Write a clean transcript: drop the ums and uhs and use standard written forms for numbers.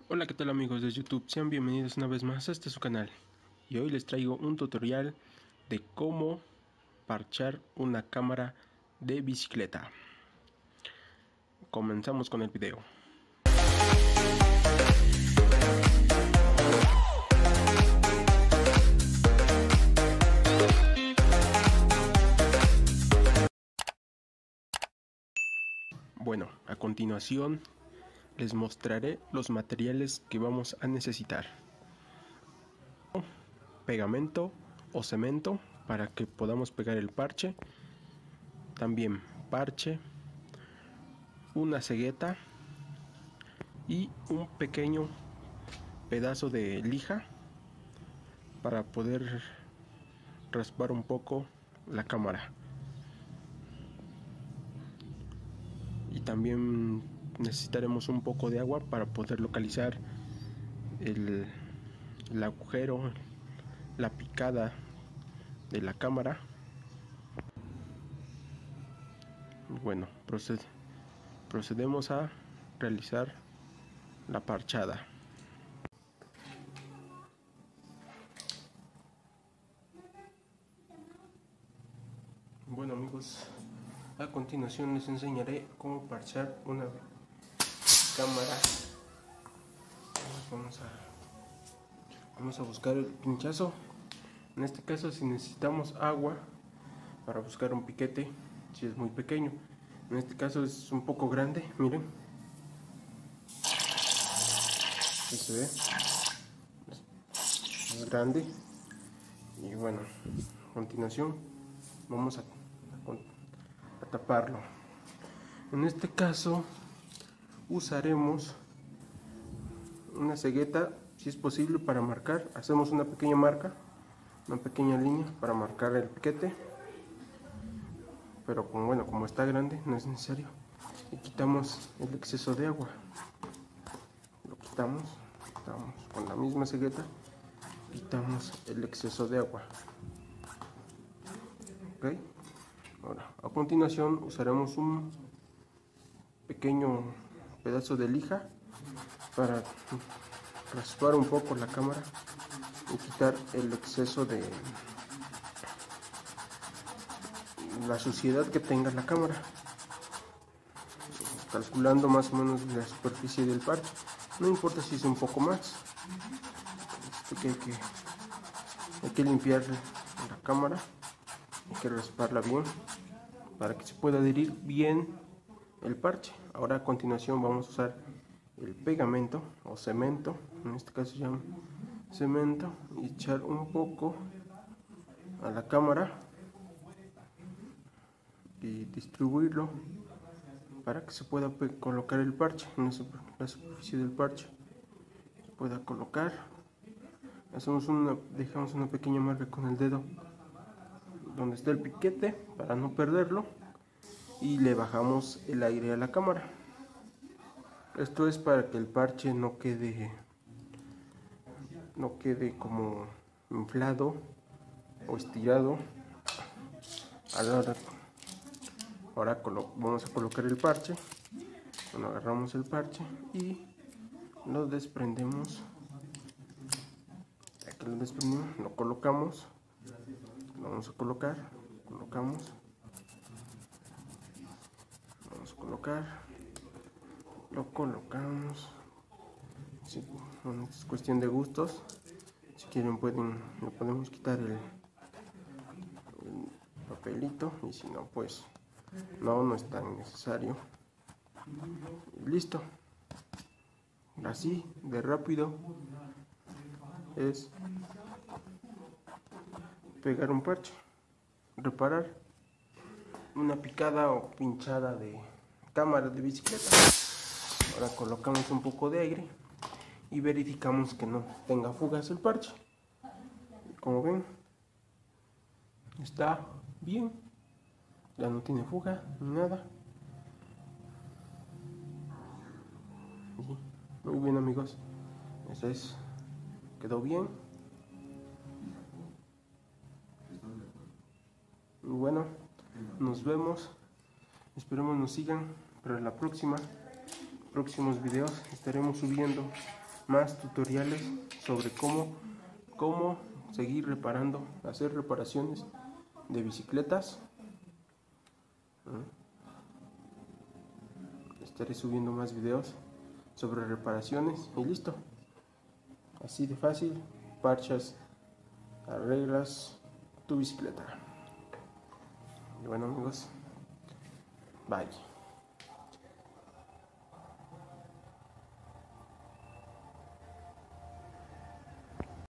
Hola, ¿qué tal amigos de YouTube? Sean bienvenidos una vez más a este su canal. Y hoy les traigo un tutorial de cómo parchar una cámara de bicicleta. Comenzamos con el video. Bueno, a continuación les mostraré los materiales que vamos a necesitar. Pegamento o cemento para que podamos pegar el parche. También parche, una cegueta y un pequeño pedazo de lija para poder raspar un poco la cámara. Y también necesitaremos un poco de agua para poder localizar el agujero, la picada de la cámara. Bueno, procedemos a realizar la parchada. Bueno amigos, a continuación les enseñaré cómo parchar una cámara. Vamos a buscar el pinchazo. En este caso, si necesitamos agua para buscar un piquete, si es muy pequeño. En este caso es un poco grande, miren. Aquí se ve. Es grande. Y bueno, a continuación vamos a taparlo. En este caso usaremos una cegueta, si es posible, para marcar. Hacemos una pequeña marca, una pequeña línea para marcar el piquete, pero como está grande no es necesario. Y quitamos el exceso de agua, lo quitamos con la misma cegueta, quitamos el exceso de agua. Ok, ahora a continuación usaremos un pequeño pedazo de lija para raspar un poco la cámara y quitar el exceso de la suciedad que tenga la cámara, calculando más o menos la superficie del parche. No importa si es un poco más, hay que limpiar la cámara, hay que rasparla bien para que se pueda adherir bien el parche. Ahora a continuación vamos a usar el pegamento o cemento, en este caso se llama cemento, y echar un poco a la cámara y distribuirlo para que se pueda colocar el parche en la superficie del parche, se pueda colocar. Dejamos una pequeña marca con el dedo donde está el piquete para no perderlo y le bajamos el aire a la cámara. Esto es para que el parche no quede como inflado o estirado. Ahora vamos a colocar el parche. Bueno, agarramos el parche y lo desprendemos. Ya que lo desprendimos, lo colocamos. Lo vamos a colocar. Vamos a colocar. Lo colocamos. Sí, bueno, es cuestión de gustos. Si quieren le podemos quitar el papelito, y si no, pues no es tan necesario. Y listo. Así de rápido es pegar un parche, reparar una picada o pinchada de cámara de bicicleta. Ahora colocamos un poco de aire y verificamos que no tenga fugas el parche. Como ven, está bien, ya no tiene fuga ni nada. Muy bien amigos, quedó bien. Y bueno, nos vemos, esperemos nos sigan para la próximos videos. Estaremos subiendo más tutoriales sobre cómo seguir reparando, hacer reparaciones de bicicletas. Estaré subiendo más videos sobre reparaciones y listo. Así de fácil, parchas, arreglas tu bicicleta. Y bueno amigos, bye.